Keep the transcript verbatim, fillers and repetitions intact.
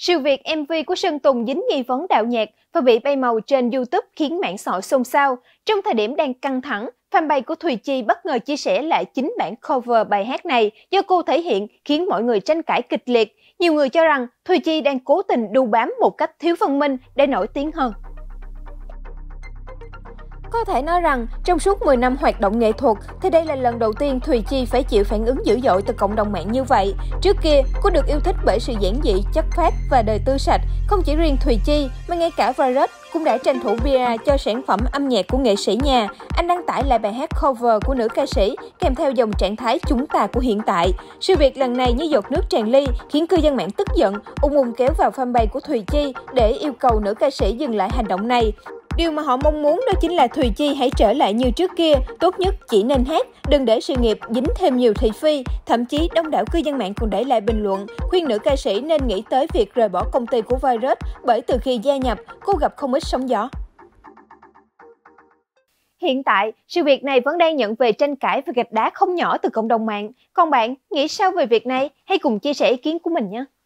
Sự việc em vê của Sơn Tùng dính nghi vấn đạo nhạc và bị bay màu trên YouTube khiến mạng xã hội xôn xao. Trong thời điểm đang căng thẳng, fanpage của Thùy Chi bất ngờ chia sẻ lại chính bản cover bài hát này do cô thể hiện, khiến mọi người tranh cãi kịch liệt. Nhiều người cho rằng Thùy Chi đang cố tình đu bám một cách thiếu văn minh để nổi tiếng hơn. Có thể nói rằng, trong suốt mười năm hoạt động nghệ thuật, thì đây là lần đầu tiên Thùy Chi phải chịu phản ứng dữ dội từ cộng đồng mạng như vậy. Trước kia, cô được yêu thích bởi sự giản dị, chất phác và đời tư sạch. Không chỉ riêng Thùy Chi, mà ngay cả Virus cũng đã tranh thủ pê e cho sản phẩm âm nhạc của nghệ sĩ nhà. Anh đăng tải lại bài hát cover của nữ ca sĩ, kèm theo dòng trạng thái chúng ta của hiện tại. Sự việc lần này như giọt nước tràn ly, khiến cư dân mạng tức giận, ùn ùn kéo vào fanpage của Thùy Chi để yêu cầu nữ ca sĩ dừng lại hành động này. Điều mà họ mong muốn đó chính là Thùy Chi hãy trở lại như trước kia, tốt nhất chỉ nên hát, đừng để sự nghiệp dính thêm nhiều thị phi. Thậm chí đông đảo cư dân mạng còn để lại bình luận, khuyên nữ ca sĩ nên nghĩ tới việc rời bỏ công ty của Virus, bởi từ khi gia nhập, cô gặp không ít sóng gió. Hiện tại, sự việc này vẫn đang nhận về tranh cãi và gạch đá không nhỏ từ cộng đồng mạng. Còn bạn, nghĩ sao về việc này? Hãy cùng chia sẻ ý kiến của mình nhé!